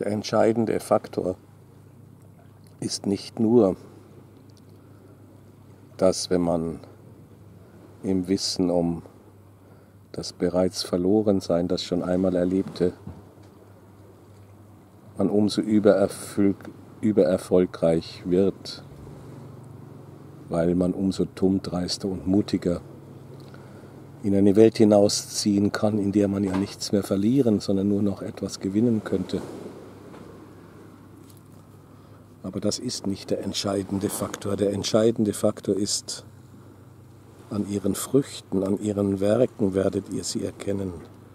Der entscheidende Faktor ist nicht nur, dass wenn man im Wissen um das bereits Verlorensein, das schon einmal Erlebte, man umso übererfolgreich wird, weil man umso dummdreister und mutiger in eine Welt hinausziehen kann, in der man ja nichts mehr verlieren, sondern nur noch etwas gewinnen könnte. Aber das ist nicht der entscheidende Faktor. Der entscheidende Faktor ist, an ihren Früchten, an ihren Werken werdet ihr sie erkennen.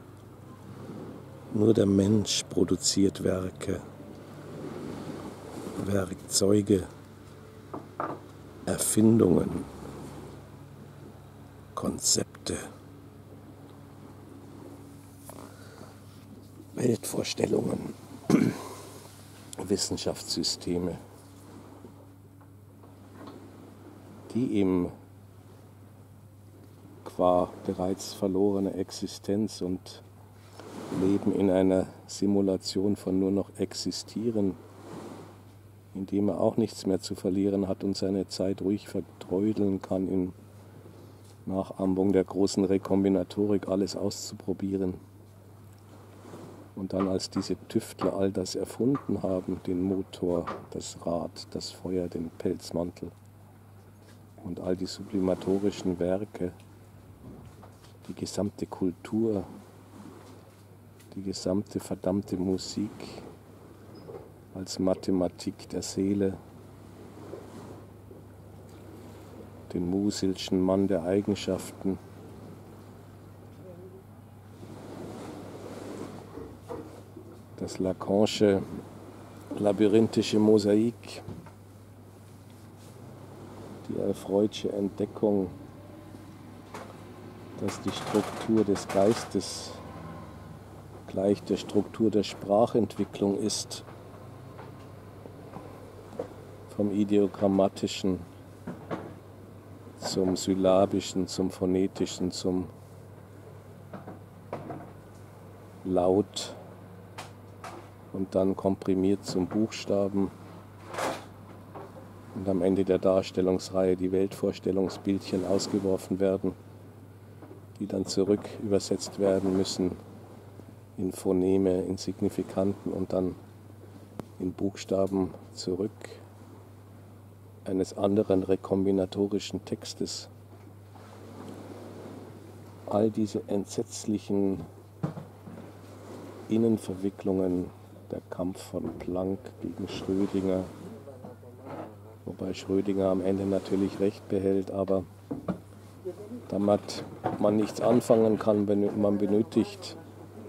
Nur der Mensch produziert Werke, Werkzeuge, Erfindungen, Konzepte, Weltvorstellungen, Wissenschaftssysteme, die ihm qua bereits verlorene Existenz und Leben in einer Simulation von nur noch existieren, indem er auch nichts mehr zu verlieren hat und seine Zeit ruhig vertrödeln kann, in Nachahmung der großen Rekombinatorik alles auszuprobieren. Und dann, als diese Tüftler all das erfunden haben, den Motor, das Rad, das Feuer, den Pelzmantel und all die sublimatorischen Werke, die gesamte Kultur, die gesamte verdammte Musik als Mathematik der Seele, den Musilschen Mann der Eigenschaften, das Lacanische labyrinthische Mosaik, die Alfreudsche Entdeckung, dass die Struktur des Geistes gleich der Struktur der Sprachentwicklung ist, vom Ideogrammatischen zum Syllabischen, zum Phonetischen, zum Laut und dann komprimiert zum Buchstaben und am Ende der Darstellungsreihe die Weltvorstellungsbildchen ausgeworfen werden, die dann zurück übersetzt werden müssen in Phoneme, in Signifikanten und dann in Buchstaben zurück eines anderen rekombinatorischen Textes. All diese entsetzlichen Innenverwicklungen, der Kampf von Planck gegen Schrödinger, wobei Schrödinger am Ende natürlich recht behält, aber damit man nichts anfangen kann, wenn man benötigt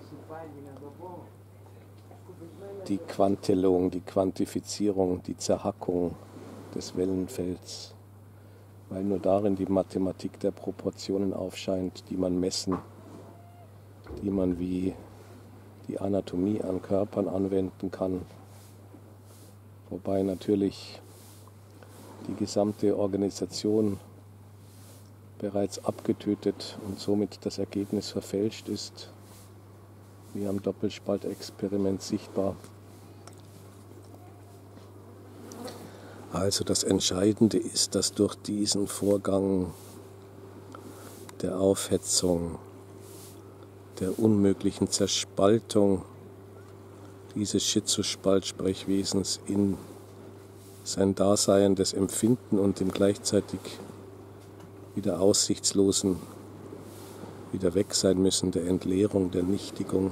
die Quantelung, die Quantifizierung, die Zerhackung des Wellenfelds, weil nur darin die Mathematik der Proportionen aufscheint, die man messen, die man wie die Anatomie an Körpern anwenden kann, wobei natürlich die gesamte Organisation bereits abgetötet und somit das Ergebnis verfälscht ist, wie am Doppelspaltexperiment sichtbar. Also das Entscheidende ist, dass durch diesen Vorgang der Aufhetzung, der unmöglichen Zerspaltung dieses Schizospalt-Sprechwesens in sein Daseiendes Empfinden und dem gleichzeitig wieder aussichtslosen, wieder weg sein müssen, der Entleerung, der Nichtigung,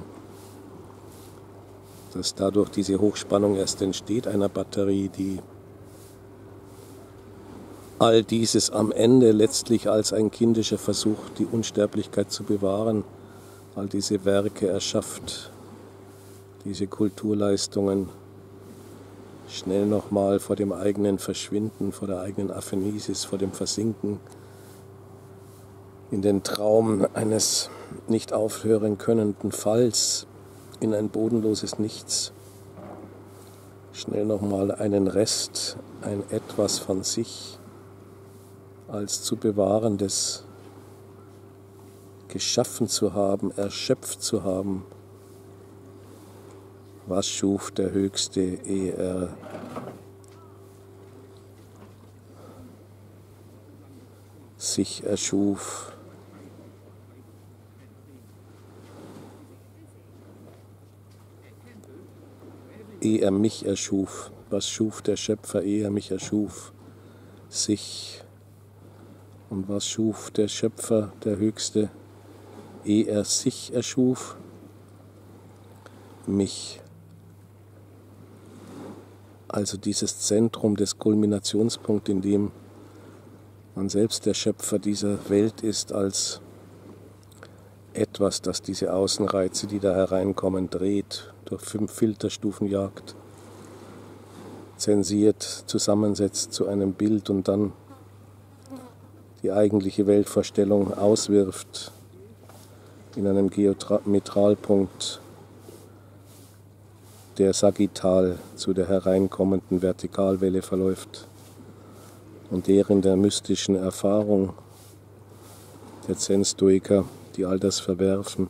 dass dadurch diese Hochspannung erst entsteht einer Batterie, die all dieses am Ende letztlich als ein kindischer Versuch, die Unsterblichkeit zu bewahren, all diese Werke erschafft, diese Kulturleistungen schnell nochmal vor dem eigenen Verschwinden, vor der eigenen Aphanesis, vor dem Versinken in den Traum eines nicht aufhören könnenden Falls, in ein bodenloses Nichts, schnell nochmal einen Rest, ein Etwas von sich als zu bewahrendes geschaffen zu haben, erschöpft zu haben, Was schuf der Höchste, ehe er sich erschuf? Ehe er mich erschuf. Was schuf der Schöpfer, ehe er mich erschuf? Sich. Und was schuf der Schöpfer, der Höchste, ehe er sich erschuf? Mich. Also dieses Zentrum, des Kulminationspunkt, in dem man selbst der Schöpfer dieser Welt ist, als etwas, das diese Außenreize, die da hereinkommen, dreht, durch 5 Filterstufen jagt, zensiert, zusammensetzt zu einem Bild und dann die eigentliche Weltvorstellung auswirft in einem Geometralpunkt, der sagittal zu der hereinkommenden Vertikalwelle verläuft und der in der mystischen Erfahrung der Zen-Stoiker, die all das verwerfen,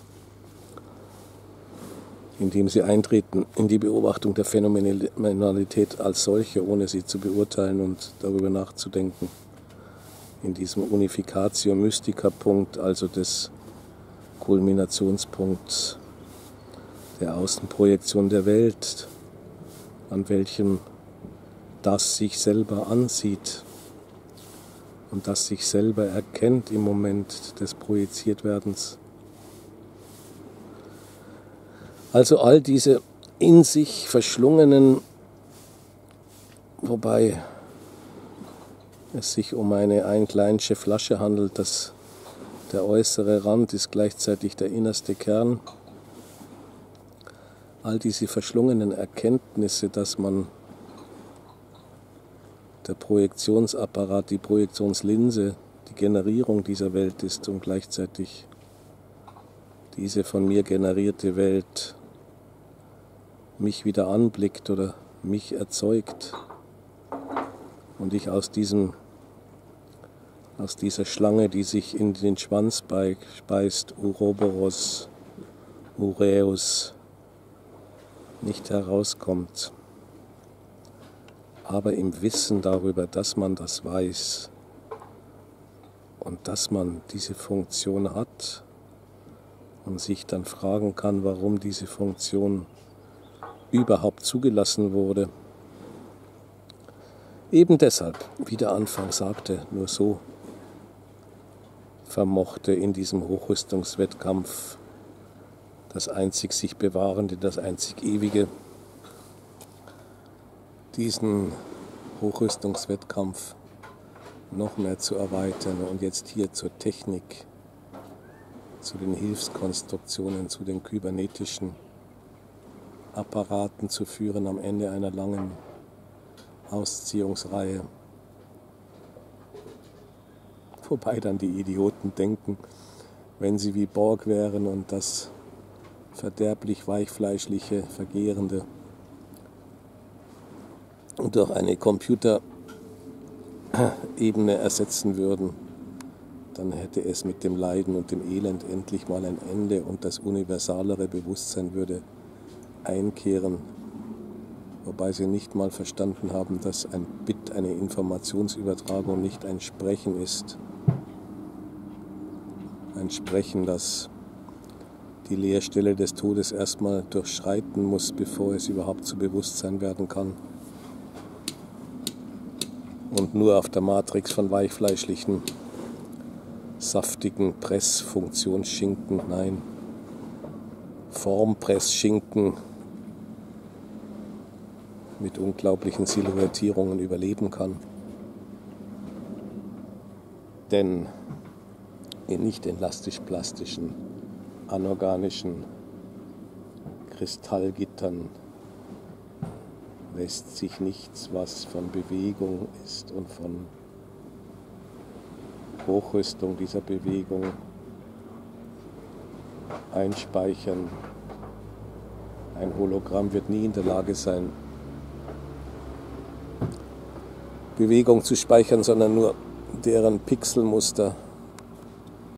indem sie eintreten in die Beobachtung der Phänomenalität als solche, ohne sie zu beurteilen und darüber nachzudenken, in diesem Unificatio Mystica-Punkt, also des Kulminationspunkts der Außenprojektion der Welt, an welchem das sich selber ansieht und das sich selber erkennt im Moment des Projiziertwerdens. Also all diese in sich verschlungenen, wobei es sich um eine einkleinsche Flasche handelt, der äußere Rand ist gleichzeitig der innerste Kern. All diese verschlungenen Erkenntnisse, dass man der Projektionsapparat, die Projektionslinse, die Generierung dieser Welt ist und gleichzeitig diese von mir generierte Welt mich wieder anblickt oder mich erzeugt und ich aus dieser Schlange, die sich in den Schwanz beißt, Uroboros, Uräus, nicht herauskommt. Aber im Wissen darüber, dass man das weiß und dass man diese Funktion hat und sich dann fragen kann, warum diese Funktion überhaupt zugelassen wurde. Eben deshalb, wie der Anfang sagte, nur so vermochte in diesem Hochrüstungswettkampf das einzig sich Bewahrende, das einzig Ewige, diesen Hochrüstungswettkampf noch mehr zu erweitern und jetzt hier zur Technik, zu den Hilfskonstruktionen, zu den kybernetischen Apparaten zu führen am Ende einer langen Ausziehungsreihe. Wobei dann die Idioten denken, wenn sie wie Borg wären und das verderblich weichfleischliche, vergehrende durch eine Computerebene ersetzen würden, dann hätte es mit dem Leiden und dem Elend endlich mal ein Ende und das universalere Bewusstsein würde einkehren, wobei sie nicht mal verstanden haben, dass ein Bit eine Informationsübertragung nicht ein Sprechen ist. Ein Sprechen, das die Leerstelle des Todes erstmal durchschreiten muss, bevor es überhaupt zu Bewusstsein werden kann. Und nur auf der Matrix von weichfleischlichen, saftigen Pressfunktionsschinken, nein, Formpressschinken mit unglaublichen Silhouettierungen überleben kann. Denn nicht in elastisch-plastischen, anorganischen Kristallgittern lässt sich nichts, was von Bewegung ist und von Hochrüstung dieser Bewegung einspeichern. Ein Hologramm wird nie in der Lage sein, Bewegung zu speichern, sondern nur deren Pixelmuster